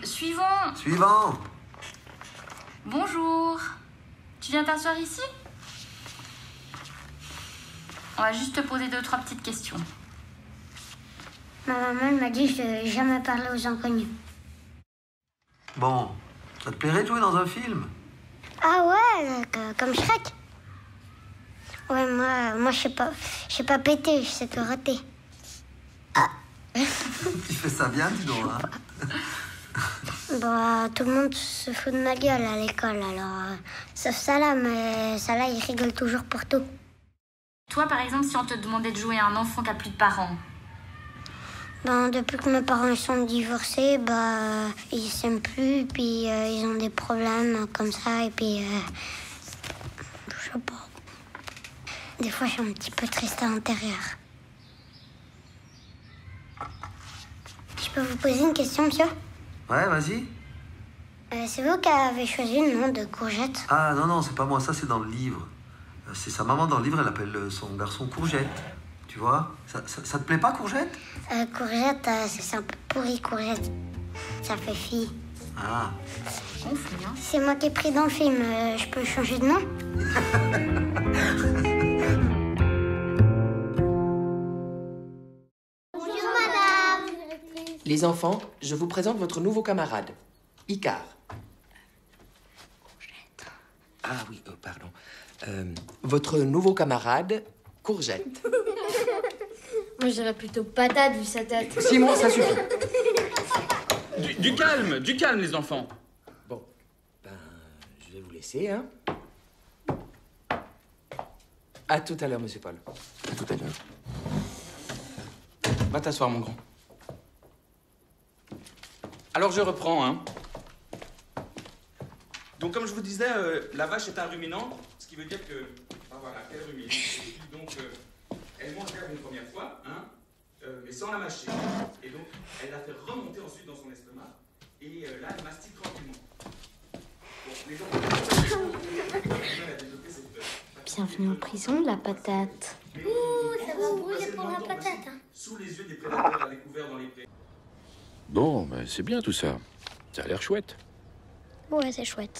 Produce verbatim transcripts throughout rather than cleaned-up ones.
Suivant. Suivant. Bonjour. Tu viens t'asseoir ici? On va juste te poser deux, trois petites questions. Ma maman elle m'a dit que je devais jamais parler aux inconnus. Bon, ça te plairait de jouer dans un film? Ah ouais, euh, comme Shrek. Ouais, moi, moi je sais pas, je sais pas péter, je sais te rater. Ah. Tu fais ça bien, dis donc, hein? Bah, tout le monde se fout de ma gueule à l'école, alors... euh, sauf Salah, mais Salah, il rigole toujours pour tout. Toi, par exemple, si on te demandait de jouer à un enfant qui a plus de parents? Ben, depuis que mes parents ils sont divorcés, bah, euh, ils s'aiment plus, puis euh, ils ont des problèmes comme ça, et puis... Euh, je sais pas. Des fois, je suis un petit peu triste à l'intérieur. Je peux vous poser une question, monsieur? Ouais, vas-y. Euh, c'est vous qui avez choisi le nom de Courgette? Ah non, non, c'est pas moi, ça c'est dans le livre. Euh, C'est sa maman dans le livre, elle appelle euh, son garçon Courgette. Tu vois? Ça, ça, ça te plaît pas, Courgette? euh, Courgette, euh, c'est un peu pourri, Courgette. Ça fait fille. Ah. Gonflé, hein. C'est moi qui ai pris dans le film, euh, je peux changer de nom? Bonjour, madame. Les enfants, je vous présente votre nouveau camarade, Icar. Ah oui, euh, pardon. Euh, votre nouveau camarade, Courgette. Moi, je dirais plutôt patate vu sa tête. Simon, ça suffit. Du, du calme, du calme, les enfants. Bon, ben, je vais vous laisser, hein. À tout à l'heure, monsieur Paul. À tout à l'heure. Va t'asseoir, mon grand. Alors, je reprends, hein. Donc, comme je vous disais, euh, la vache est un ruminant, ce qui veut dire que... Ah, voilà, qu'elle rumine. Et puis, donc, euh, elle mange l'herbe une première fois, hein, euh, mais sans la mâcher. Et donc, elle la fait remonter ensuite dans son estomac. Et euh, là, elle mastique tranquillement. Bon, les enfants... elle a développé cette... euh, Bienvenue en prison, la patate. Ouh, ça va brûler pour la patate. Hein. Sous les yeux des prédateurs à découvert dans les prés. Bon, ben c'est bien tout ça. Ça a l'air chouette. Ouais, c'est chouette.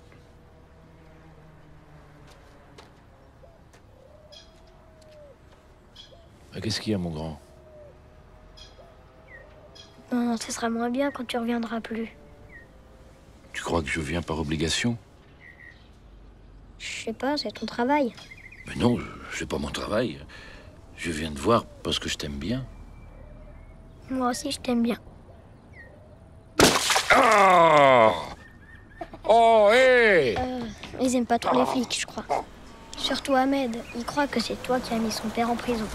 Ben, qu'est-ce qu'il y a, mon grand? Non, ce sera moins bien quand tu reviendras plus. Tu crois que je viens par obligation? Je sais pas, c'est ton travail. Mais non, c'est pas mon travail. Je viens te voir parce que je t'aime bien. Moi aussi, je t'aime bien. Ah! Oh, hé! Euh, ils aiment pas trop les flics, je crois. Surtout Ahmed. Il croit que c'est toi qui as mis son père en prison.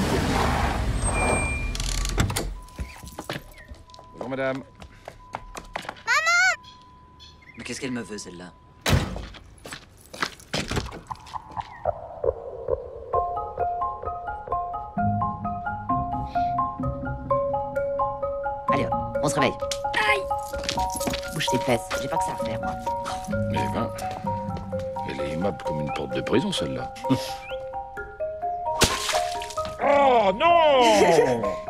Bonjour, madame. Mais qu'est-ce qu'elle me veut, celle-là? Allez, hop, on se réveille. Aïe! Bouge tes fesses, j'ai pas que ça à faire, moi. Mais ben, elle est aimable comme une porte de prison, celle-là. Oh, non!